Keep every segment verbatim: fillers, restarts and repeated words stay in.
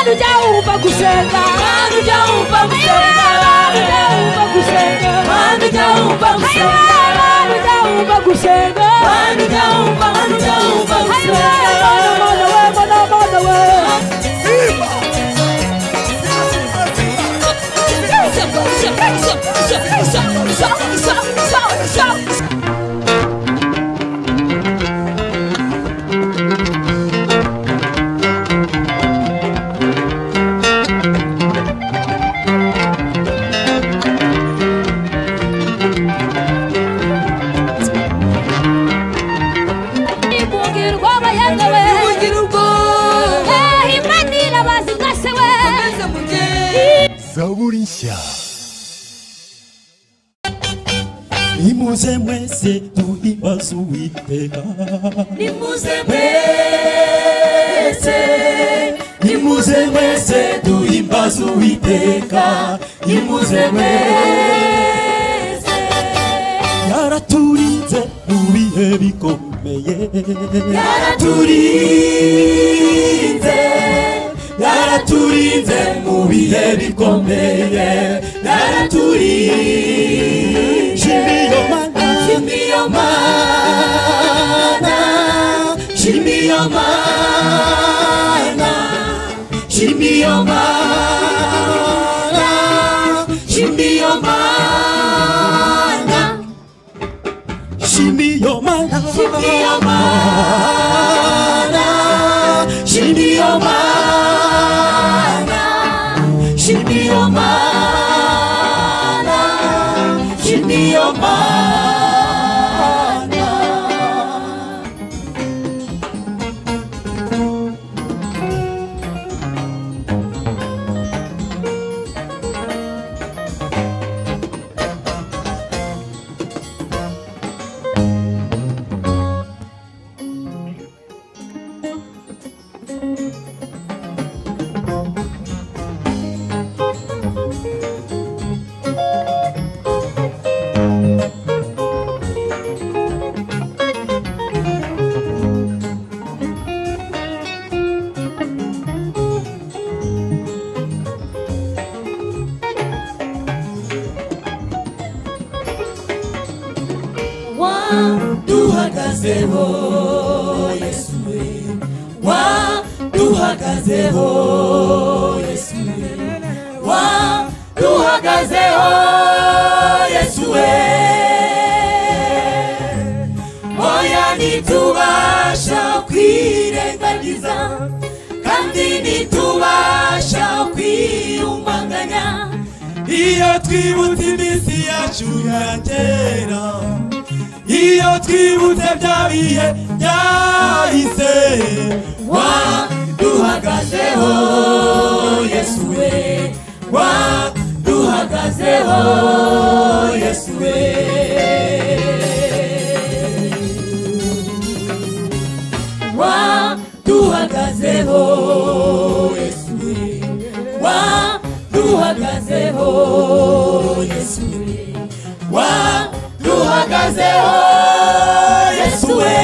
Manu jaupa kusenga, manu jaupa kusenga, manu jaupa kusenga, manu jaupa kusenga, manu jaupa kusenga, manu jaupa, manu jaupa kusenga, manu we, manu manu we. Zaburisha Nimuze mwese tuhimbaze Uwiteka Nimuze mwese Nimuze mwese tuhimbaze Uwiteka Nimuze mwese Yaraturinze mu bihe bikomeye Yaraturinze Yaraturinze mu bihe bikomeye Yaraturinze Shimiyo mana Shimiyo mana Shimiyo mana Shimiyo mana Shimiyo mana Shimiyo mana Shimiyo mana Shimiyo mana Shimiyo mana, Shimiyo mana. Duhagazeho Yesu we wa duhagazeho Yesu we wa duhagazeho Yesu we oya nitubasha kwirengagiza kandi nitubasha kwiyumanganya iyo twibutse iminsi yacu ya kera iyo twibutse bya bihe byahise wa duhagazeho Yesu we wa duhagazeho Yesu we wa duhagazeho Yesu we wa duhagazeho Yesu we wa duhagazeho Yesu we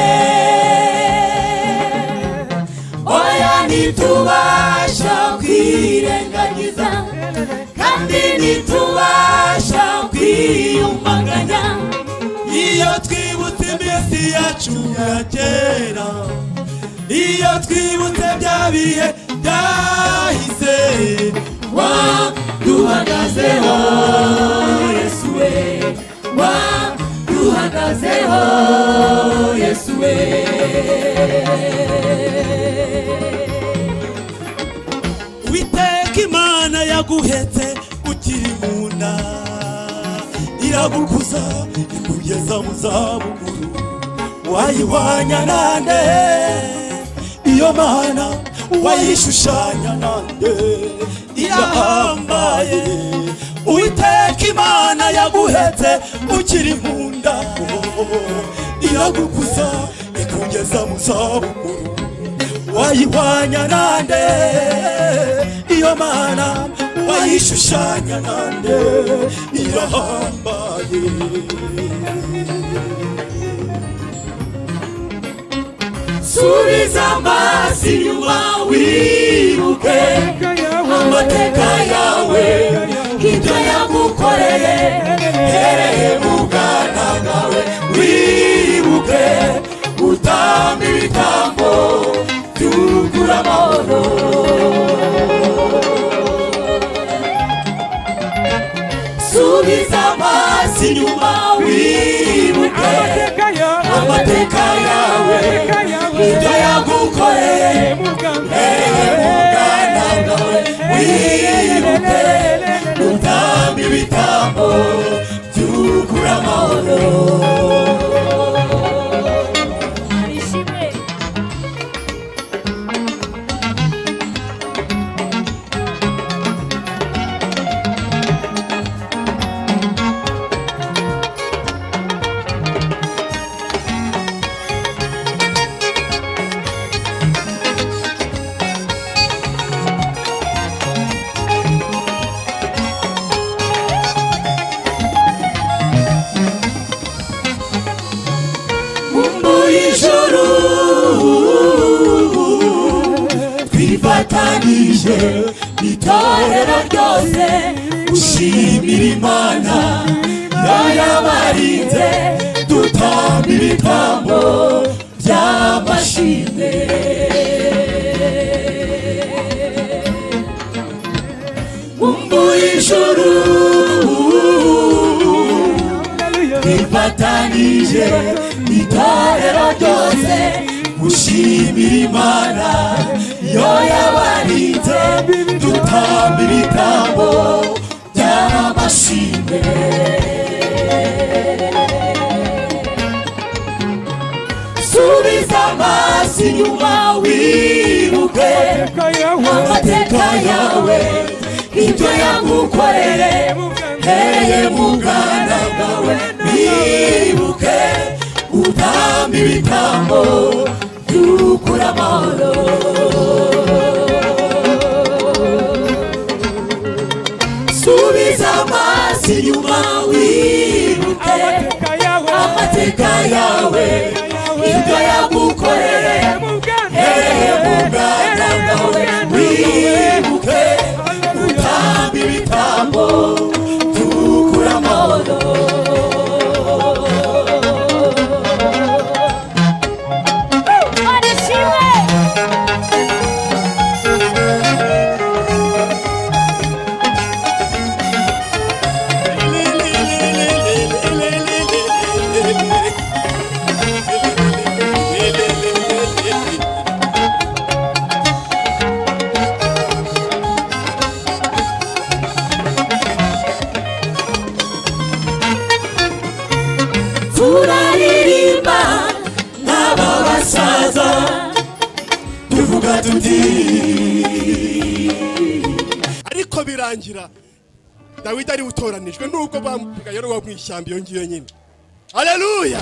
oya nitubasha kwirengagiza kandi nitubasha kwiyumanganya iyo twibutse iminsi yacu ya kera iyo twibutse bya bihe byahise wa duhagazeho Yesu we wa duhagazeho Yesu we Uwiteka Imana yaguhetse ukiri mu nda iragukuza ikugeza mu zabukuru wayihwanya nande iyo Mana wayishushanya nande irahambaye Uwiteka Imana yaguhetse ukiri mu nda iragukuza ikugeza mu zabukuru wayihwanya nande iyo Mana wayishushanya nande irahambaye Subiza amaso inyuma wibuke amateka yawe ibyo yagukoreye hereye mu bwana bwawe wibuke utamba ibitambo byungura amahoro subiza amaso inyuma wibuke amateka yawe ibyo yagukoreye hereye mu bwana bwawe wibuke utamba ibitambo byungura amahoro twifatanije itorero ryose ushimira Imana yayabarinze dutamba ibitambo by'amashimwe umbuye ijuru twifatanije itorero ryose ushimira Imana yo yabarinze dutamba ibitambo by'amashimwe subiza amaso inyuma wibuke amateka yawe ibyo yagukoreye hereye mu bwana bwawe wibuke utamba ibitambo byungura amahoro subiza amaso inyuma wibuke amateka yawe ibyo yagukoreye hereye mu bwana bwawe wibuke utamba ibitambo byungura amahoro turaririmba n'abasaza tuvuga tuti ariko birangira Dawidi ari utoranijwe nubwo bamupigayo no mwishyamba iyo ngiyo nyine haleluya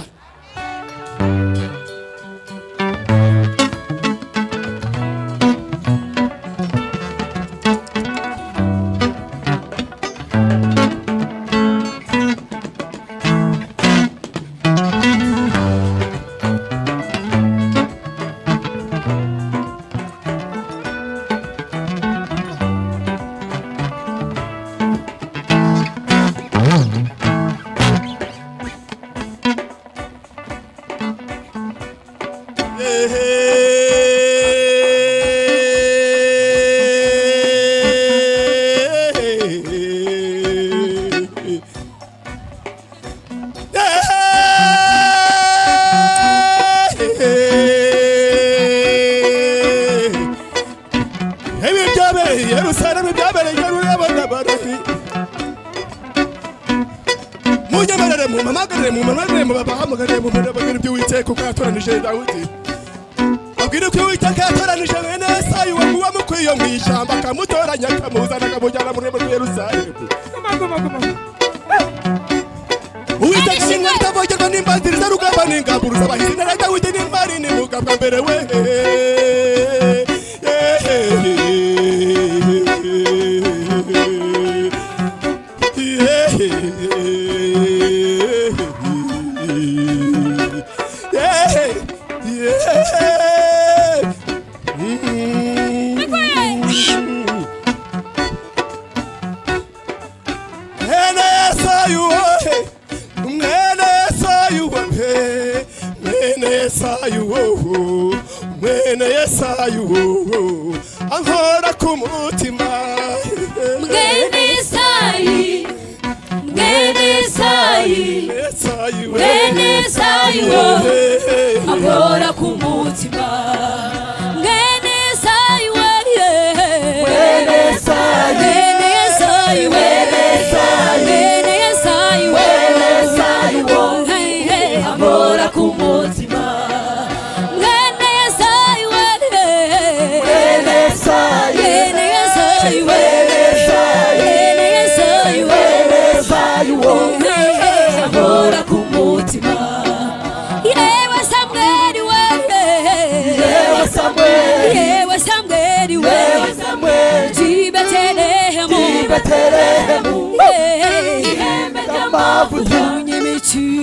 Yerusalemu byabereye urabona barahi munyemerere mu mamagare mu mamagare mu babahamagare mu babagire by'Uwiteka ukatoranije Dawidi abwire ko Uwiteka yatoranije bene Yesayi wamuwa mukwiyo mwishyamba akamutoranya akamuzana akamujyana mu rwego rwa Yerusalemu Uwiteka singa tabogera n'imbandiriza rugamba n'ingaburuza abahizi na Dawidi n'imbari n'umugabwa mbere we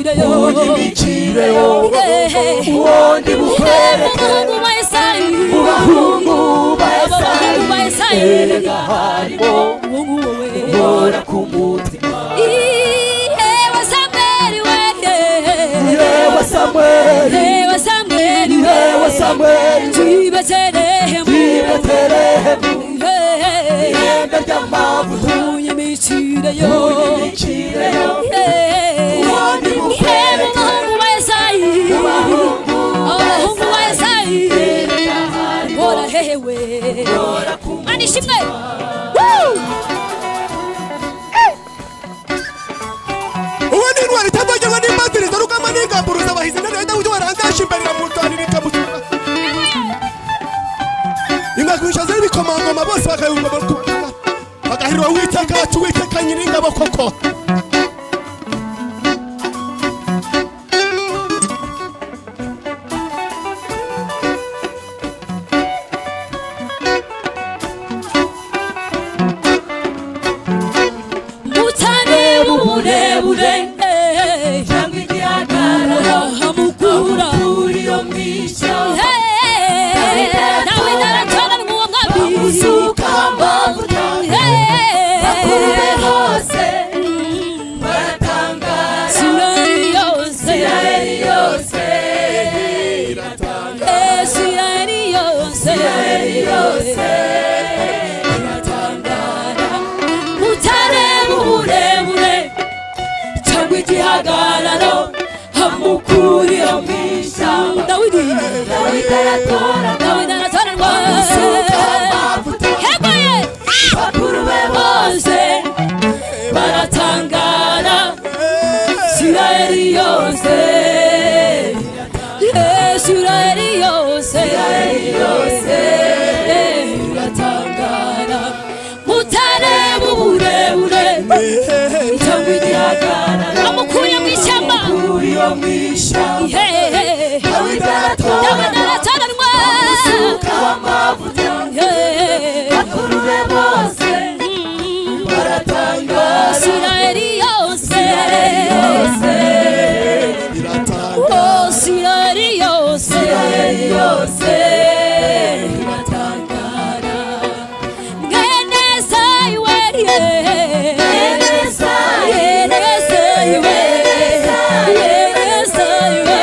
unyimicireyo unyimicireyo uwondi bukwereke abahungu ba Yesayi abahungu ba abahungu ba Yesayi erega harimo uwo wowe uhora ku mutima yewe Samweli we yewe Samweli yewe Samweli yewe Samweli i Betelehemu i Betelehemu ihembe ry'amavuta unyimicireyo unyimicireyo uwondi ihembe bukwereke abahungu ba Yesayi abahungu abahungu ba Yesayi erega harimo hora hehewe uhora ku Mana ishimwe uwo ni intwari itavugirwa n'imbaziriza rugamba n'ingamburuza abahizi na leta ujye warangasha imbere ya mutwari n'ikamutura ingagwisha z'ibikomangoma bose bakayumva bagahirwa Uwiteka bati Uwiteka nyiringabo koko mutane buburebure cyangwa igihagararo hamukura iyo mwisha nawe naratoranywa uwo mwami usuka amavuta bakuru be bose baratangara Isirayeli yose Isirayeli yose Isirayeli yose Isirayeli yose iratangara mutane buburebure cyangwa igihagararo hamukura iyo mwisha Dawidi Dawidi aratora Dawidi aratoranywa usuka amavuta hegoye bakuru be bose baratangara Isirayeli yose Isirayeli yose yose iratangara mutane buburebure cyangwa igihagararo amukuye mu ishyamba kuri iyo mwisha Dawidi aratoranywa usuka amavuta bakuru be bose baratangara Isirayeli yose yose Oh, Isirayeli yose Isirayeli yose iratangara mwene Yesayi we mwene Yesayi, Yesayi we mwene Yesayi we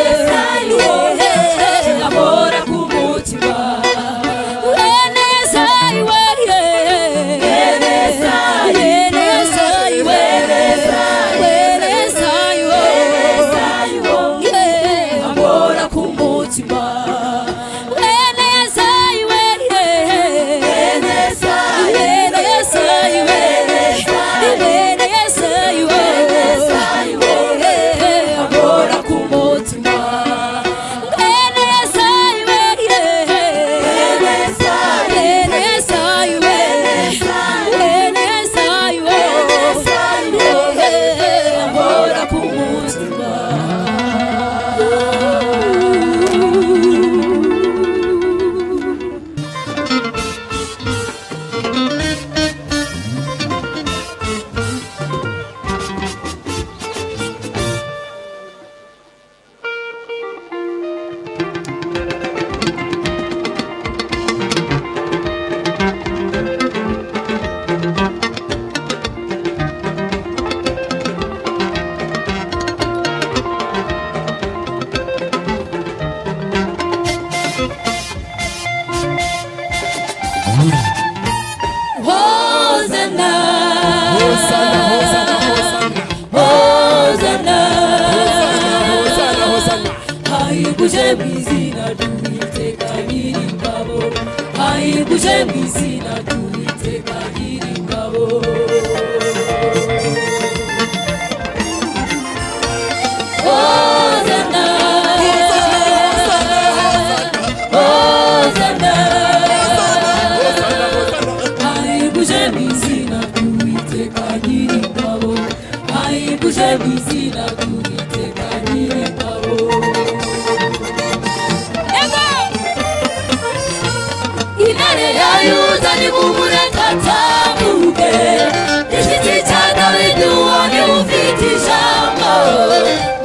abora ku mutima mwene Yesayi we mwene Yesayi, mwene Yesayi we mwene Yesayi we Yesayi wo abora ku mutima mwene Yesayi we mwene Yesayi, mwene Yesayi we mwene Yesayi we Yesayi wo abora ku mutima mwene Yesayi we mwene Yesayi, mwene Yesayi we mwene Yesayi we Yesayi wo abora ku mutima Hosanna Hosanna Hosanna Hosanna Hosanna Hosanna Haiguje mu izina ry'Uwiteka Nyiringabo Haiguje mu izina ry'Uwiteka Nyiringabo Hosanna Hosanna Haiguje mu izina ry'Uwiteka Nyiringabo Haiguje mu izina ry'Uwiteka Nyiringabo Intare ya Yuda nimumureke atamuke Igiti cya Dawidi uwo niwe ufite ijambo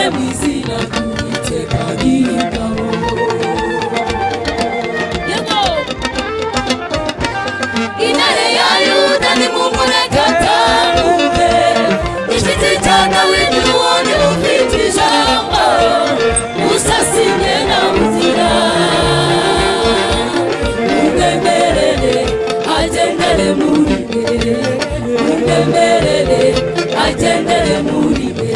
mwizina ry'Uwiteka nyir'ingabo. Yego intare ya Yuda nimumureke atambuke, igiti cya Dawidi uwundi ufite ijambo, usasine na buzira. Mumwemerere agendere muri we, mumwemerere agendere muri we.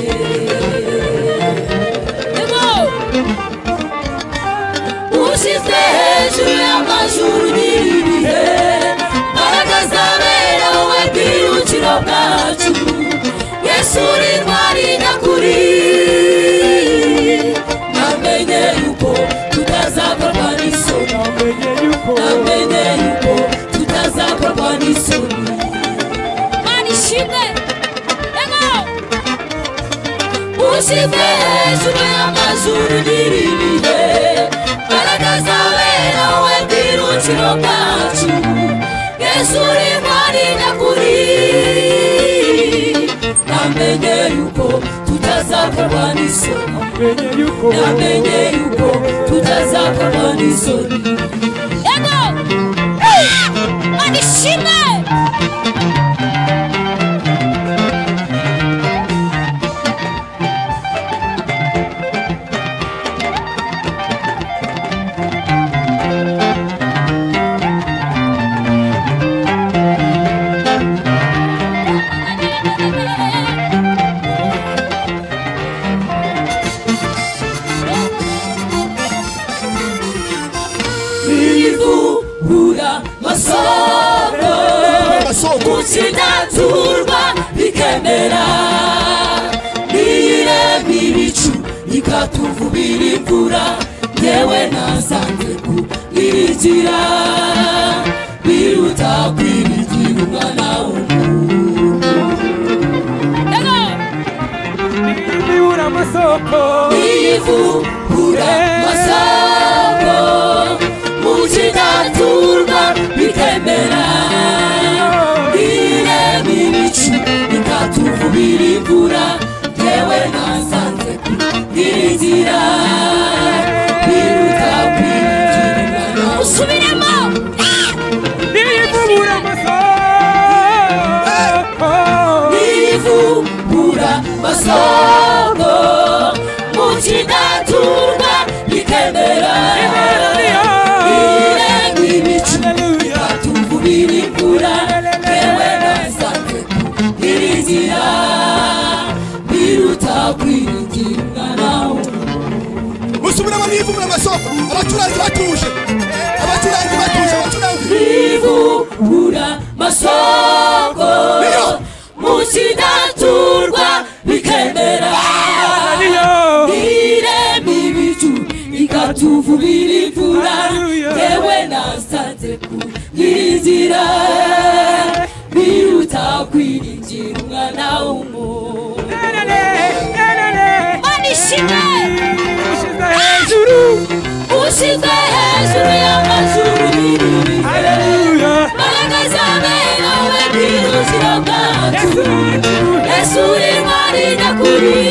Ushize hejuru y'amajuru nyir'ibihe, mbaraga zabera wowe bwirukiro bwacu. Yesu uri intwari nyakuri, namenye yuko tutazakorwa n'isoni, namenye yuko tutazakorwa n'isoni. Mana ishimwe. Ushize hejuru y'amajuru nyir'ibihe, mbaraga zabera wowe bwirukiro bwacu. Yesu uri intwari nyakuri, namenye yuko tutazakorwa n'isoni, namenye yuko tutazakorwa n'isoni. Yego Mana ishimwe. Ukidaturwa bikemera, nirema ibicu ikatuvubira imvura, yewe nasanze kubigira biruta kwibigira umwana w'umuntu. Niyivura amasoko, niyivura amasoko, ukidaturwa bikemera, ikatuvubira imvura, yewe nasanze kubigira biruta kwibigira umwana. Usubiremo. Niyivura amasoko, niyivura amasoko, mukidaturwa bikemera, nirema ibicu ikatuvubira imvura, yewe nasanze kubigira biruta kwibigira umwana w'umuntu. Musubiramo niyivura amasoko, abacuranzi batuje, abacuranzi batuje, abacuranzi. Niyivura amasoko, mukidaturwa bikemera, nirema ibicu ikatuvubira imvura, yewe nasanze kubigira biruta kwibigira umwana w'umuntu. Mana ishimwe. Ushize hejuru y'amajuru nyir'ibihe, mbaraga zabera wowe bwirukiro bwacu. Yesu uri intwari nyakuri,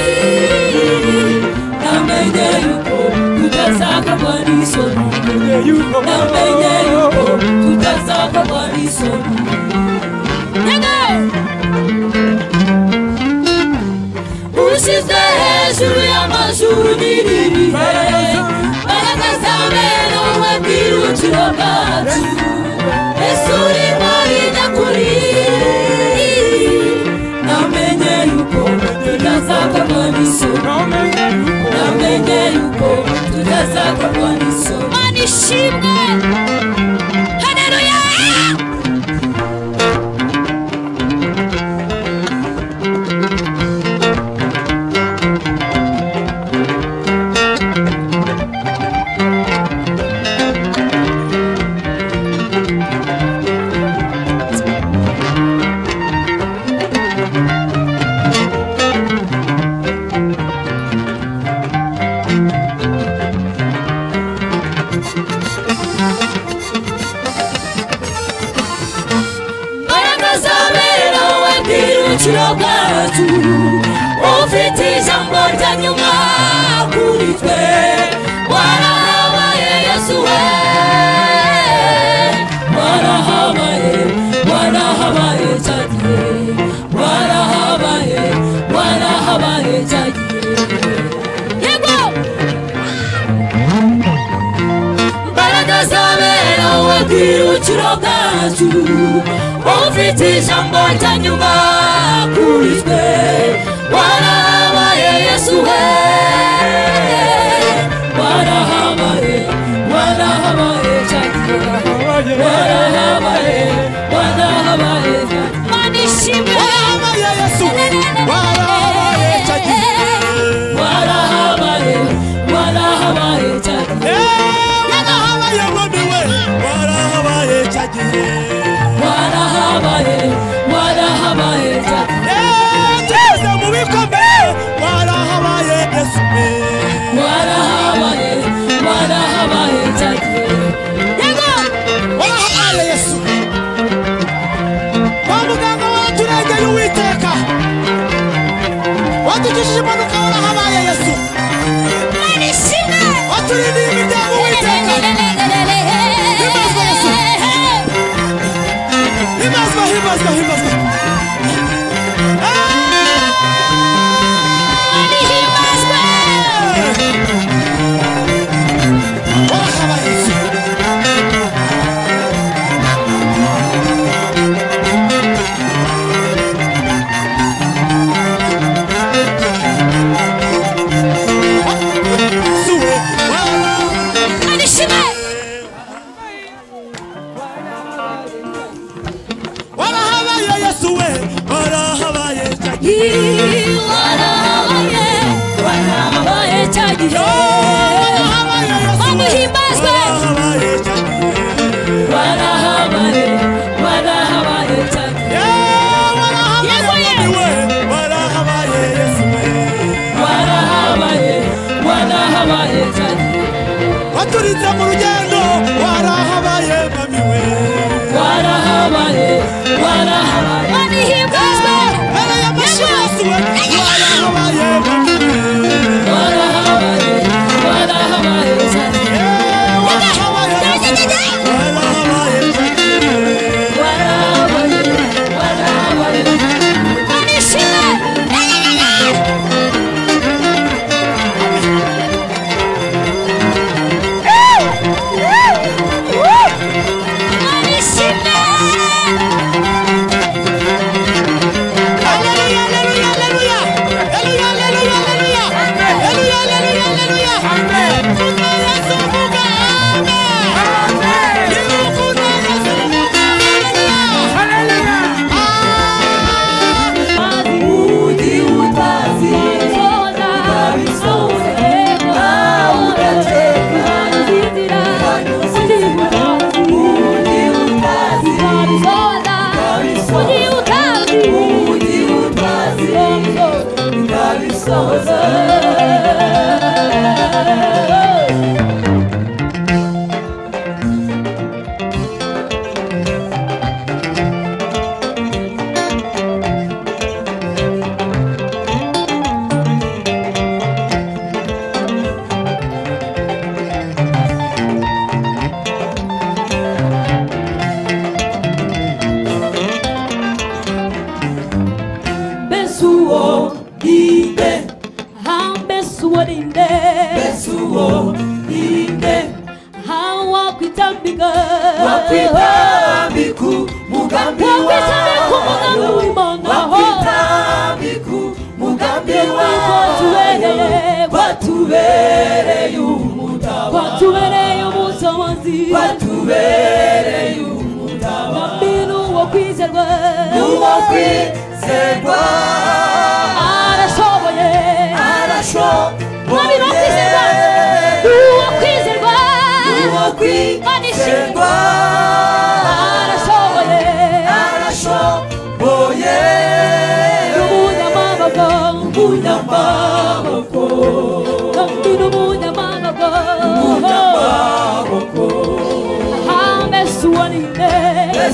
namenye yuko tutazakorwa n'isoni, namenye yuko tutazakorwa n'isoni. Ushize hejuru y'amajuru nyir'ibihe, mbaraga zabera wowe bwirukiro bwacu. Yesu uri intwari nyakuri, namenye yuko tutazakorwa n'isoni, namenye yuko tutazakorwa n'isoni. Mana ishimwe. Haleluya. bwirukiro bwacu ufite ijambo rya nyuma kuri twe warahabaye Yesu we warahabaye warahabaye cyagiye warahabaye warahabaye cyagiye yego mbaraga zabera wowe bwirukiro bwacu ufite ijambo rya nyuma kuri twe warahabaye Yesu we warahabaye warahabaye cyagiye warahabaye warahabaye manishimwe warahabaye Yesu warahabaye cyagiye warahabaye warahabaye cyagiye warahabaye mamiwe warahabaye cyagiye warahabaye warahabaye cyagiye teze mu bikomeye warahabaye Yesu warahabaye warahabaye cyagiye yego warahabaye Yesu kwa muganga waturengeye Uwiteka watugishije impanuka warahabaye Yesu manishimwe waturindiye imiryango Uwiteka himazwa Yesu himazwa himazwa himazwa waturinze mu rugendo warahabaye mamiwe warahabaye warahabaye manihimbazwe warahabaye Yesu warahabaye mamiwe warahabaye warahabaye warahabaye warahabaye warahabaye manishimwe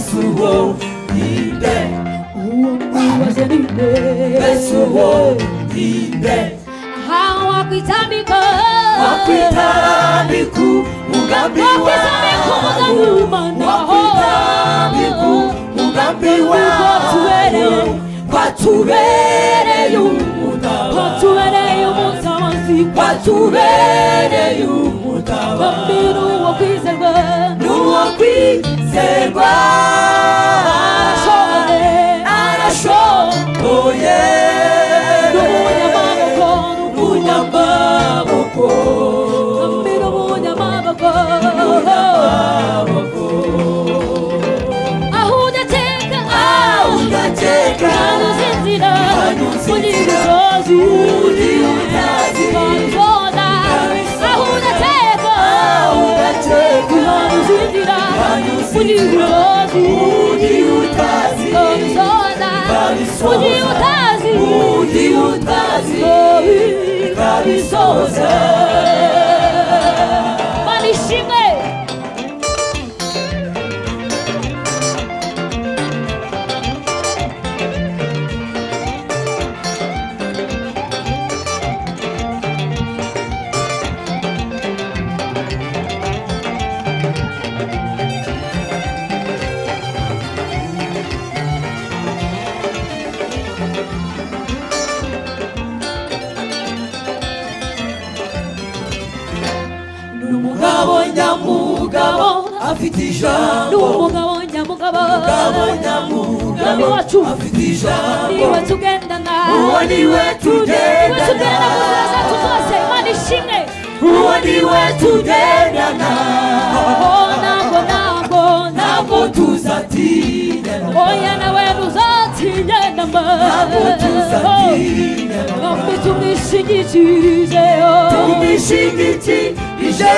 Besuwo, ninde wakwitambika wakwitambika umugambi wawe wakwitambika umugambi wawe kwatubereye kwatubereye umutabazi kwatubereye umutabazi n'uwo kwizerwa n'uwo kwizerwa arashoboye n'umunyamaboko n'umunyamaboko n'umunyamaboko aho udateka aho udateka uzinzira uri imisozi uri utazi kabizoza aho udateka uzinzira uri imisozi uri utazi kabizoza uri utazi uri utazi kabisoza manishimwe n'umugabo nyamugabo afite ijambo n'umugabo nyamugabo umugabo nyamugabo wacu afite ijambo niwe tugendana uwo niwe tugenda tugendana mu nzira zacu zose Imana ishimwe uwo niwe tugendana ntabwo ntabwo ntabwo tuzatinya oya nawe ntuzatinya namba ntabwo tuzatinya ntabwo tumwishingikirije tumwishingikirije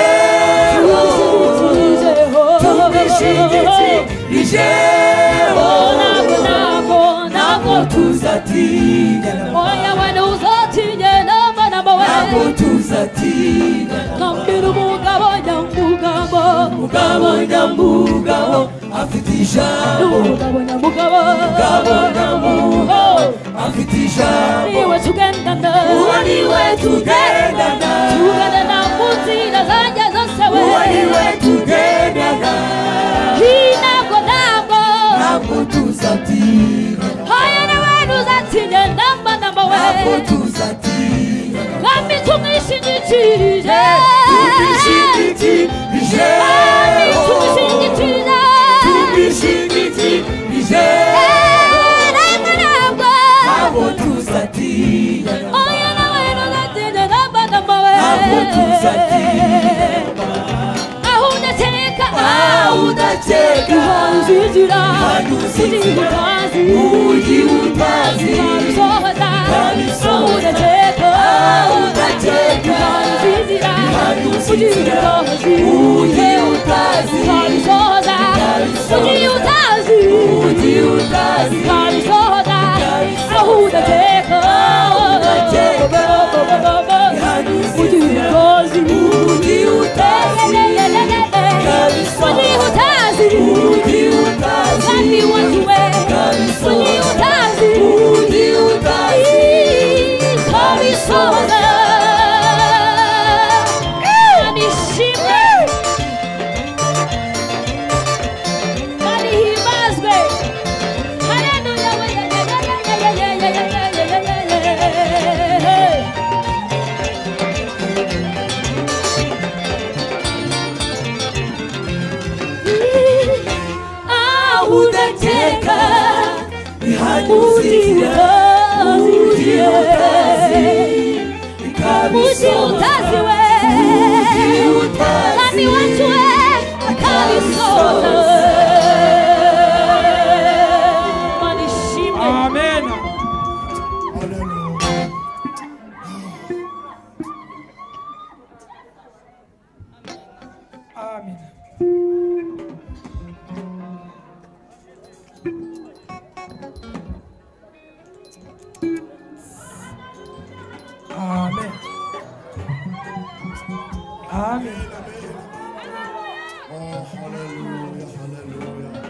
tumwishingikirije ntabwo ntabwo ntabwo tuzatinya oya we ntuzatinya namba namba we ntabwo tuzatinya nkambira umugabo nyamugabo umugabo nyamugabo afite ijambo umugabo nyamugabo umugabo nyamugabo afite ijambo niwe tugendana uwo niwe tugendana tugendana mu nzira zanjye zose we uwo niwe tugendana ntabwo ntabwo ntabwo tuzatinya oya nawe ntuzatinya namba namba we ntabwo tuzatinya nkambi tumwishingikirije tumwishingikirije tumwishingikirije tumwishingikirije ntabwo ntabwo ntabwo tuzatinya oya nawe ntuzatinya namba namba we ntabwo tuzatinya aho udateka aho udateka uzinzira uzinzira utazi ugi utazi kabisohoza kabisohoza aho udateka aho udateka uzinzira uzinzira utazi ugi utazi kabisohoza ugi utazi ugi utazi kabisohoza aho udateka udateka ugi utazi ugi utazi ugi utazi ugi utazi kandi wajuwe ugi utazi ugi utazi kabisohoza nishimwe manihimbazwe haleluya aho udateka ihanyuzira ugi utazi uzi utazi we kandi wacu we akabisoza manishimwe Amen. Amen. Amen. Amen. Oh, hallelujah, hallelujah.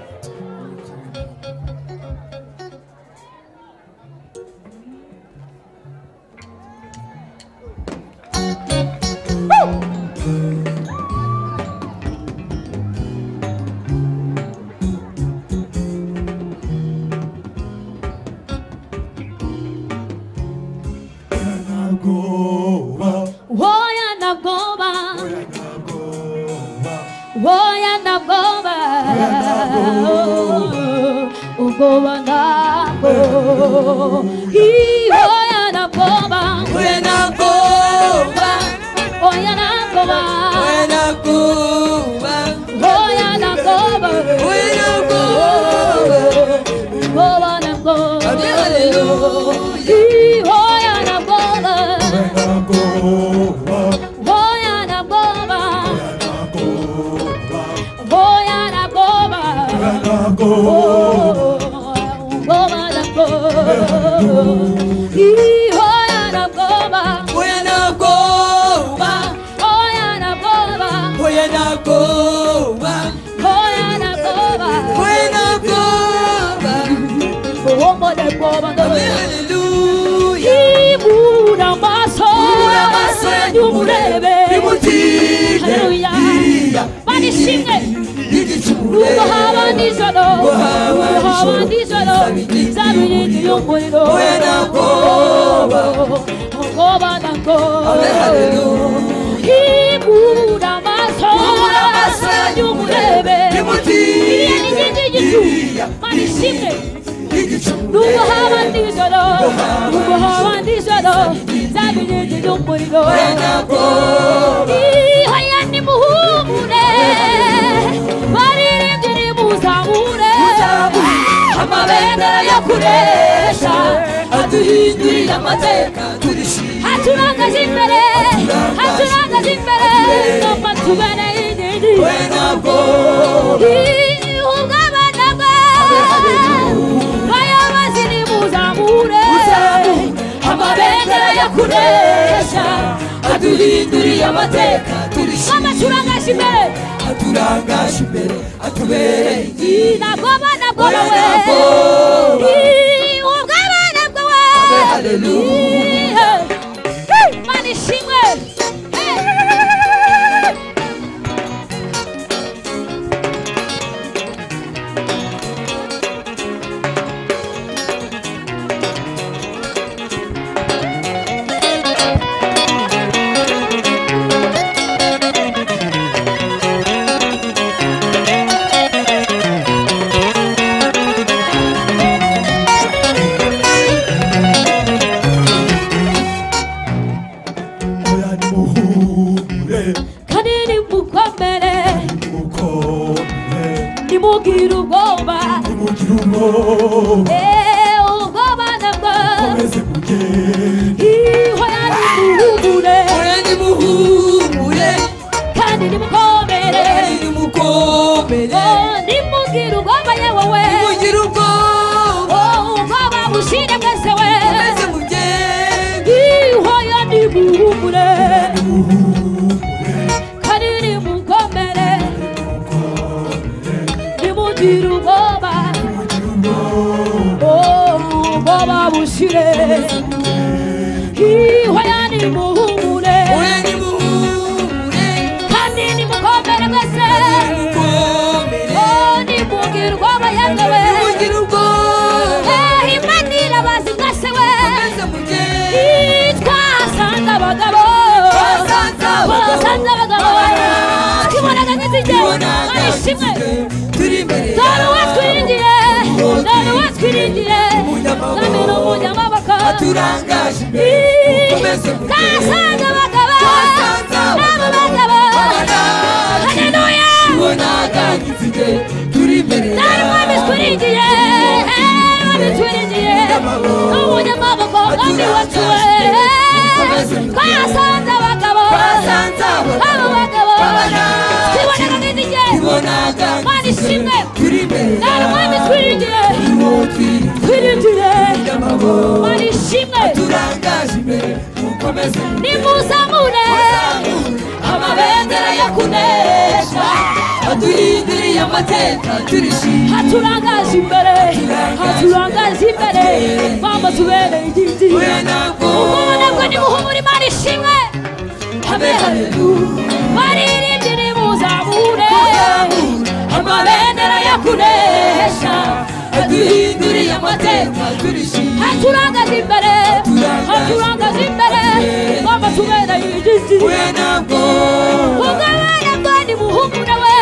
Amen, hallelujah. Baririmbye nimuzamure amabendera ya kunesha aduhinduriye amateka turishimye aturangaje imbere aturangaje imbere mama tubera yigiti we nabwo ugabanya bwandi muhumura we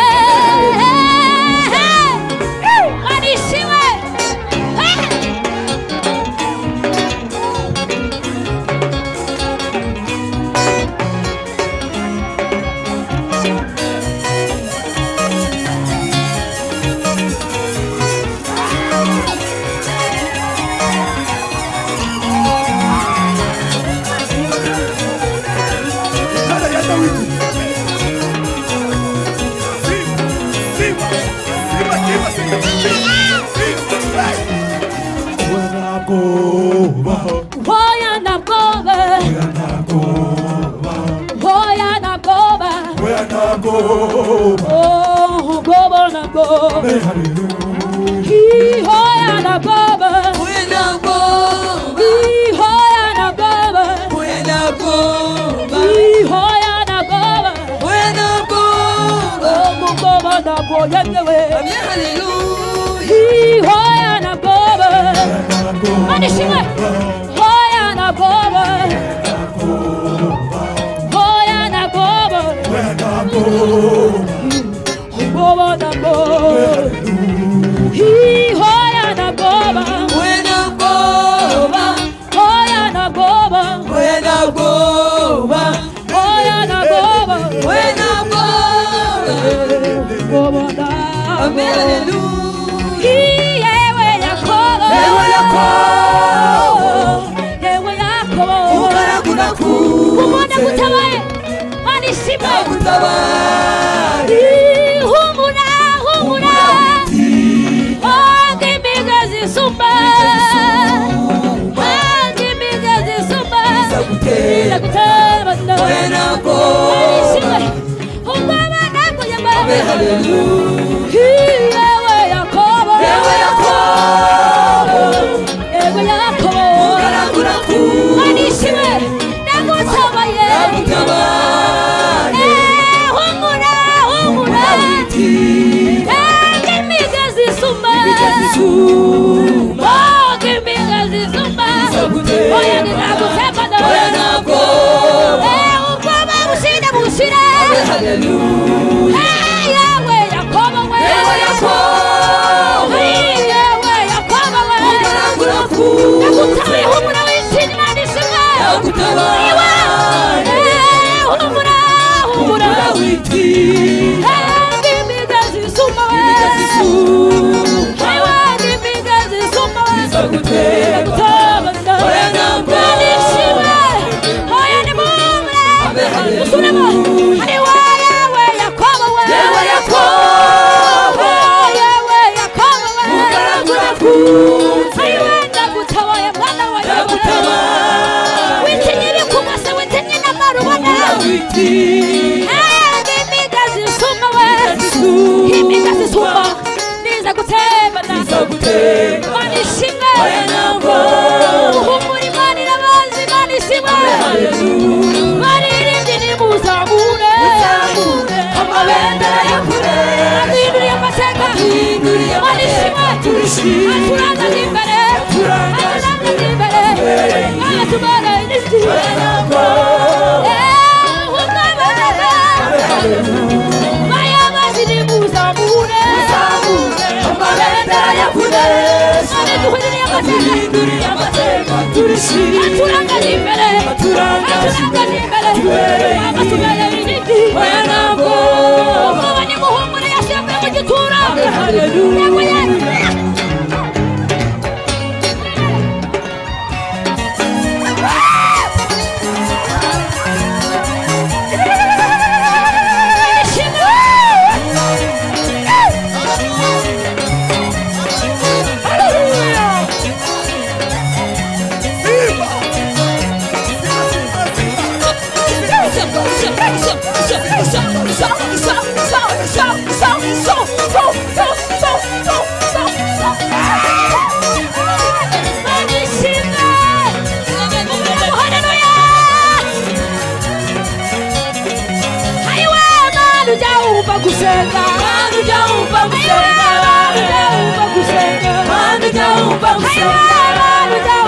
anishiwe Oh, goba na goba, he hoya na goba, we na goba, he hoya na goba, we na goba, he hoya na goba, we na goba, oh goba na goba yewe, hallelujah, he hoya na goba, manishime, hoya na goba. Goba na goba, he hoya na goba, we na goba, hoya na goba, we na goba, hoya na goba, we na goba, goba na hallelujah, yewe Yakobo, yewe Yakobo, yewe Yakobo, ugaragura ku, ubona gutabaye. Manishima gutabari humura humura andi migazi sumba andi migazi sumba sagutera gutabana wena ko manishima humura nako yambaye hallelujah yewe Yakobo yewe Yakobo yewe Yakobo ugaragura ku manishima nako tabaye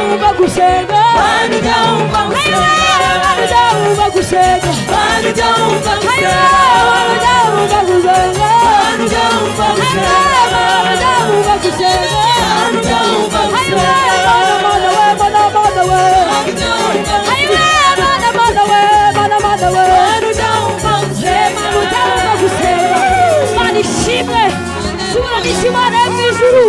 umva gusenga Mana ujya wumva gusenga ujya umva gusenga Mana ujya wumva gusenga ujya umva gusenga Mana ujya wumva gusenga ujya umva gusenga Mana ujya wumva gusenga mana mana we mana mana we Mana ujya wumva gusenga mana mana we mana mana we Mana ujya wumva gusenga mana ujya umva gusenga mana ishimwe shimura nishimane mu ijuru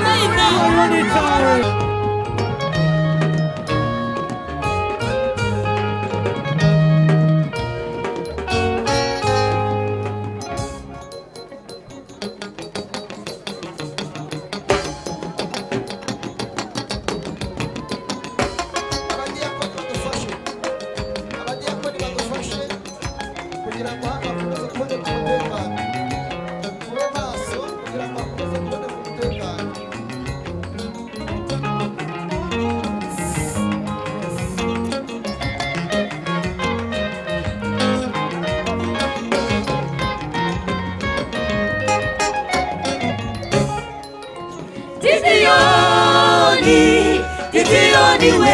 Gideoni, Gideoni we,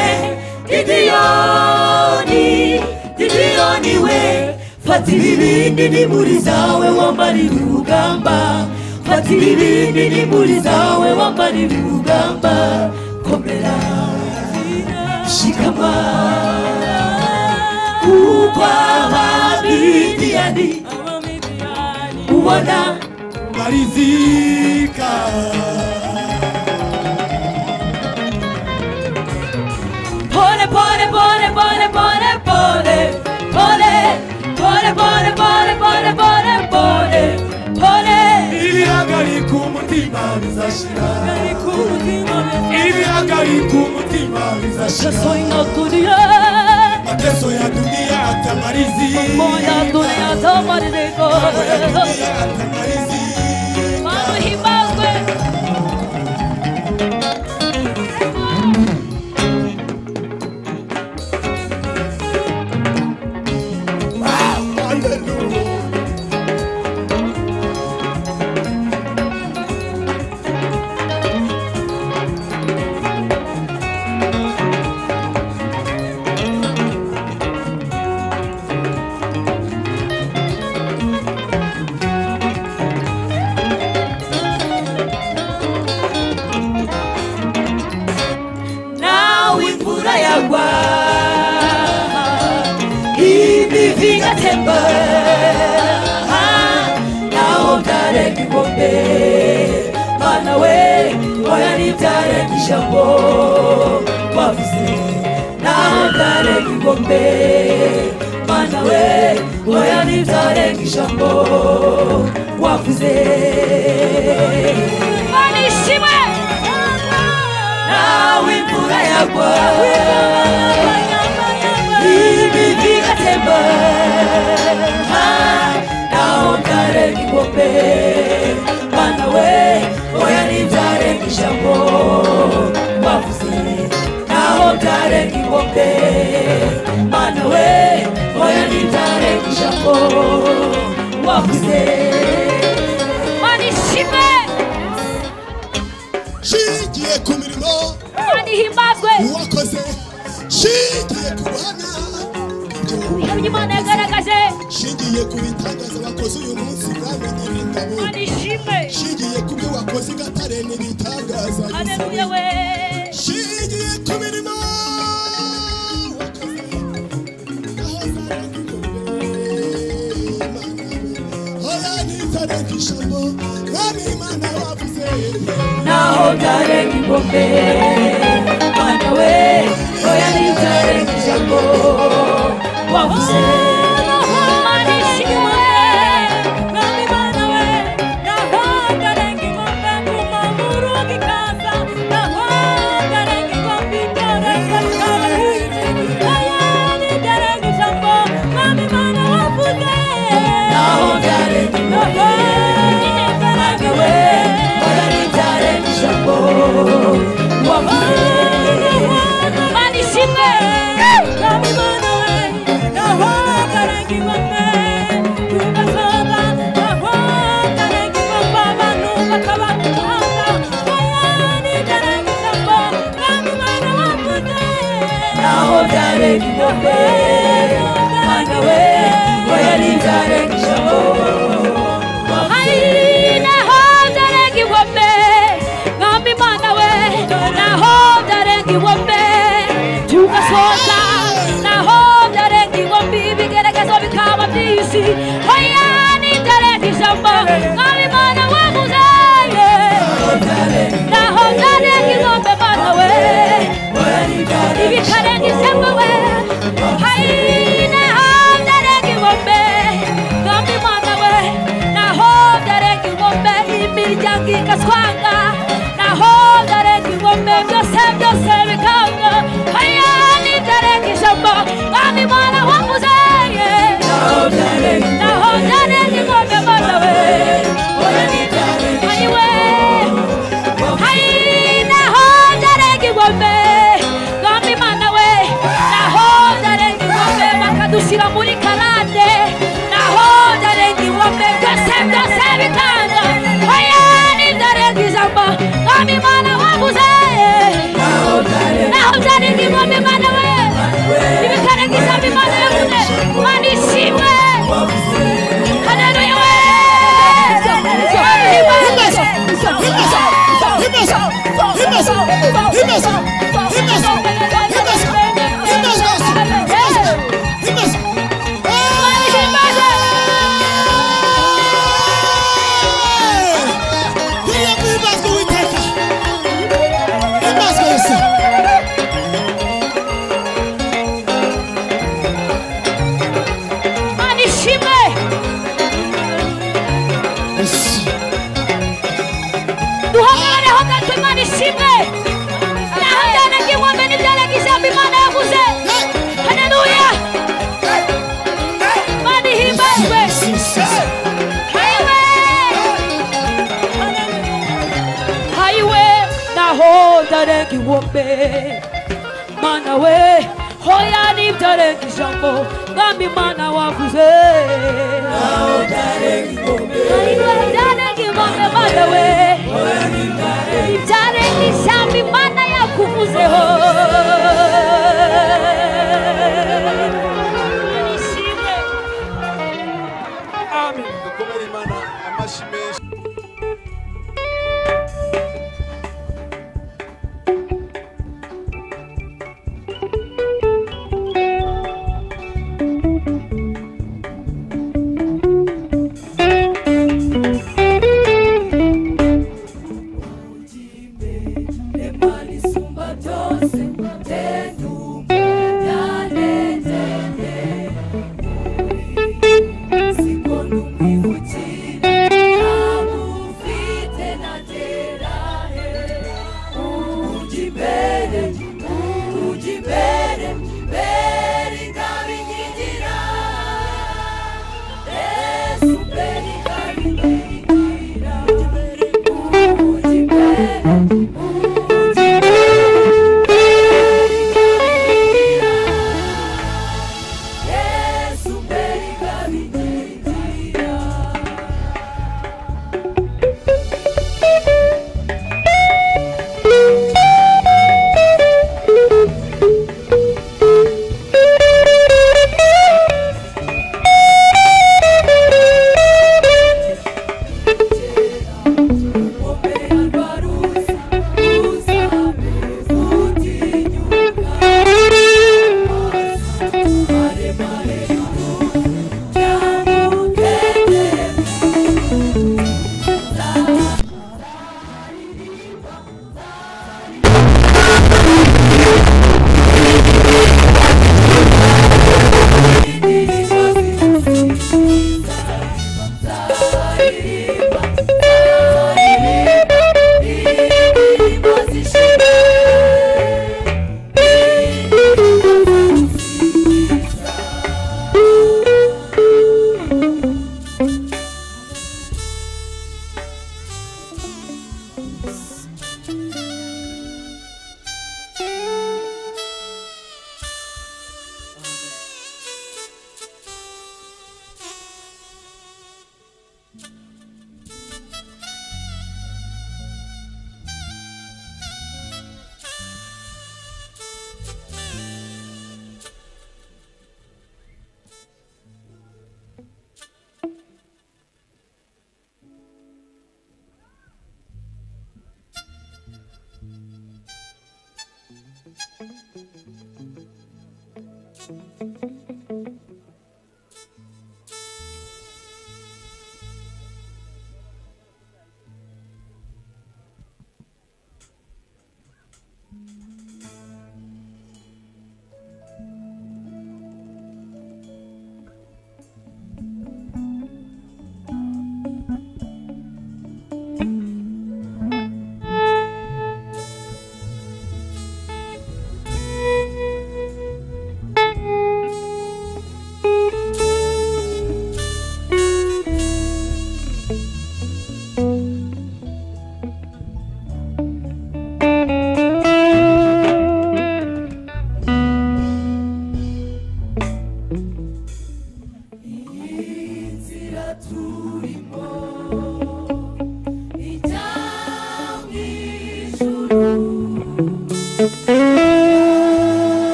Gideoni, Gideoni we, fata ibibindi n'imuri zawe wambarira urugamba, fata ibibindi n'imuri zawe wambarira urugamba, komera, shikama, kuko abamidiyani ubona barizika Pole, pole, pole, pole, pole, pole, pole, pole, pole, pole, pole, pole, pole, pole. ibihagarika umutima bizashira ibihagarika umutima bizashira Mateso ya dunia, mateso ya dunia atamalizika moya dunia tamariko. Mambo ya dunia atamalizika Manu hibazwe. Hallelujah. Now imvura yagwa, imivi igatemba, naho byarenga inkombe, mana we, oya ntibyarenga ijambo wavuze, naho byarenga inkombe, mana we, oya ntibyarenga ijambo wavuze. Mana ishimwe, nawe imvura yagwa, imivi igatemba, naho byarenga inkombe, mana we, oya ntibyarenga ijambo wavuze, naho byarenga inkombe, mana we, oya ntibyarenga ijambo wavuze. Mana ishimwe, Shingiye ku mirimo mana ihimbazwe wakoze shingiye ku buhamya ibyo ibihe Imana yagaragaje shingiye ku bitangaza wakoze uyu munsi bwamenye n'ingabo mana ishimwe shingiye ku byo wakoze i Gatare n'ibitangaza haleluya we shingiye ku mirimo wakoze naho zarenga inkombe oya ntibyarenga ijambo mwami Imana wavuze naho byarenga inkombe, mana we, oya ntibyarenga ijambo wavuze. mana ishimwe mwami mana we naho byarenga inkombe nguma mu rugo ikaza naho byarenga inkombe byarenga ijambo aya ntibyarenga ijambo mwami mana wavuze Naho byarenga inkombe, mana we, oya ntibyarenga ijambo wavuze. mana ishimwe mwami mana we naho ingombe mana we oya nibyarenga ijambo hari naho byarenga ingombe mwami mana we naho byarenga ingombe tugasoza naho byarenga ingombe ibigeragezo bikaba byinshi oya nibyarenga ijambo mwami mana wavuze naho byarenga ingombe mana we ibikarenga ijambo we hari naho byarenga ingombe mwami mana we naho byarenga ingombe imiryango igaswanga naho byarenga ingombe byose byose bikanga oya nibyarenga ijambo mwami mana wavuze naho byarenga ingombe mana we hari we hari naho byarenga ingombe mwami mana we naho byarenga ingombe bakadushyira muri karande naho byarenga ingombe byose byose bikanga oya nibyarenga ijambo mwami mana wavuze naho byarenga ingombe mana we ibikarenga ijambo imana yavuze mana ishimwe haleluya we mana we hoya nibyarenga ijambo mwami mana wavuze naho byarenga ingombe byarenga ingombe mana we byarenga ijambo imana yakuvuzeho amen dukomere imana amashyi menshi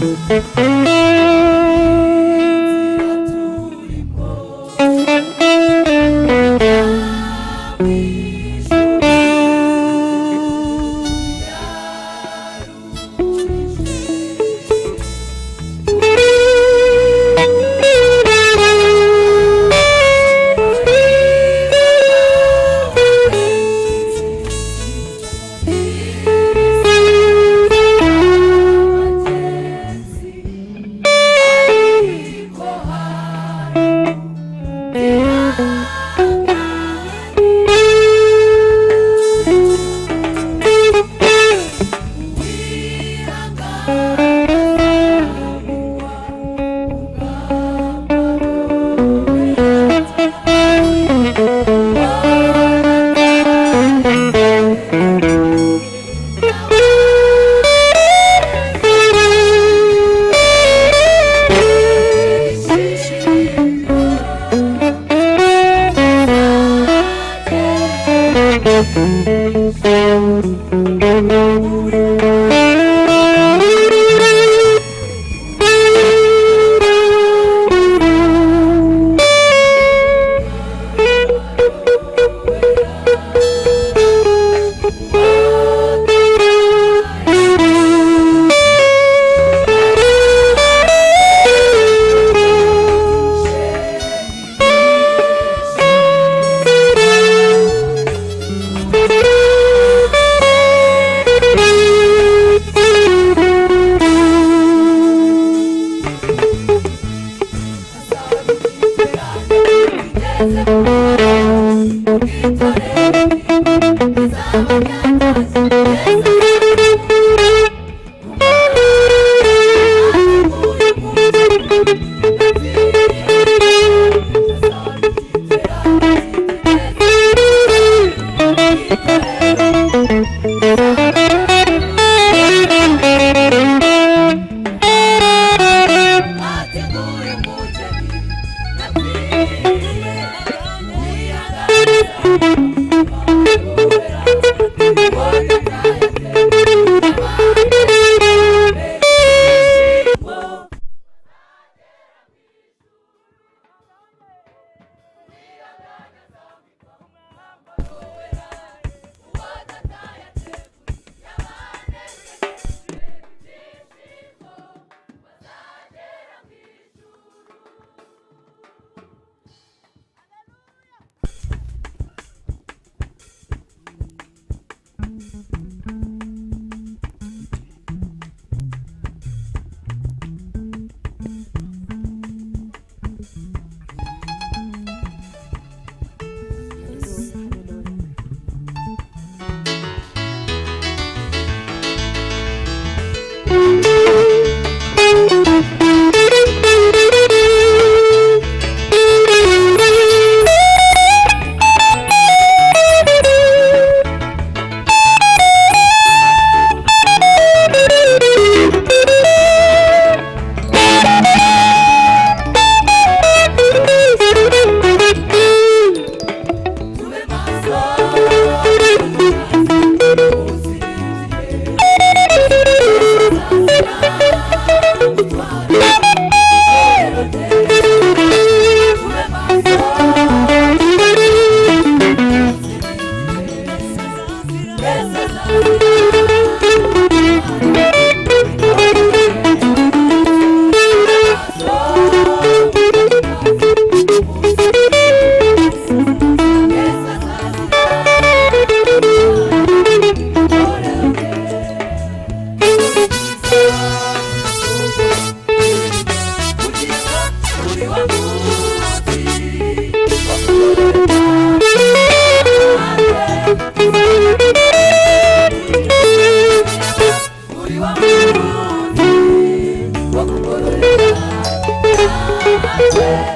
Yeah.